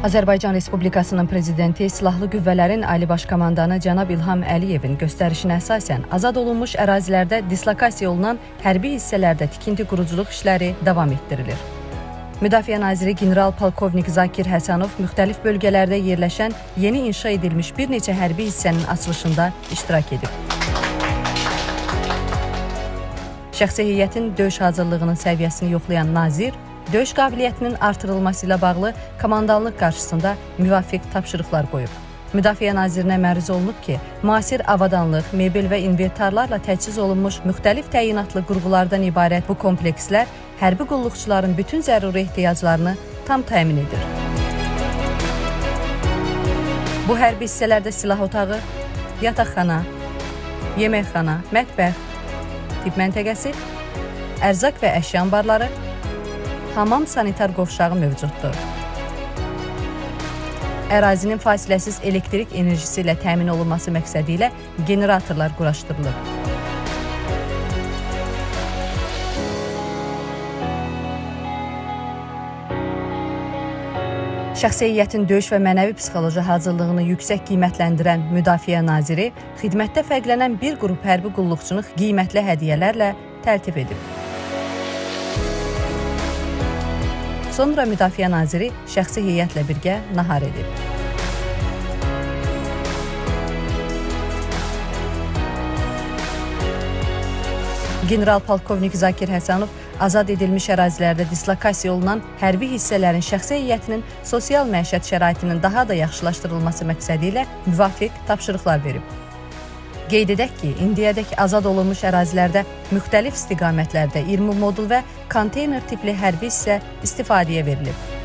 Azərbaycan Respublikasının Prezidenti Silahlı Qüvvələrin Ali Baş Komandanı cənab İlham Əliyevin göstərişinə əsasən azad olunmuş ərazilərdə dislokasiya olunan hərbi hissələrdə tikinti-quruculuq işləri davam etdirilir. Müdafiə naziri General-Polkovnik Zakir Həsənov müxtəlif bölgələrdə yerləşən yeni inşa edilmiş bir neçə hərbi hissənin açılışında iştirak edib. Şəxsi heyətin döyüş hazırlığının səviyyəsini yoxlayan nazir, döyüş qabiliyyətinin artırılması ilə bağlı komandanlıq qarşısında müvafiq tapşırıqlar qoyub. Müdafiə nazirinə məruz olunub ki, müasir avadanlıq, mebel və inventarlarla təchiz olunmuş müxtəlif təyinatlı qurğulardan ibarət bu komplekslər hərbi qulluqçuların bütün zəruri ehtiyaclarını tam təmin edir. Bu hərbi hissələrdə silah otağı, yataqxana, yeməkxana, mətbəx, tibb məntəqəsi, ərzaq və əşya anbarları, hamam sanitar qovşağı mövcuddur. Ərazinin fasiləsiz elektrik enerjisi ilə təmin olunması məqsədi ilə generatorlar quraşdırılıb. Şəxsi heyətin döyüş və mənəvi psixoloji hazırlığını yüksək qiymətləndirən Müdafiə naziri xidmətdə fərqlənən bir qrup hərbi qulluqçunu qiymətli hədiyyələrlə təltif edib. Sonra Müdafiə naziri şəxsi heyətlə birgə nahar edib. General-Polkovnik Zakir Həsənov azad edilmiş ərazilərdə dislokasiya olunan hərbi hissələrin şəxsi heyətinin sosial məişət şəraitinin daha da yaxşılaşdırılması məqsədi ilə müvafiq tapşırıqlar verib. Qeyd edək ki, indiyədək azad olunmuş ərazilərdə müxtəlif istiqamətlərdə 20 modul və konteyner tipli hərbi hissə istifadəyə verilib.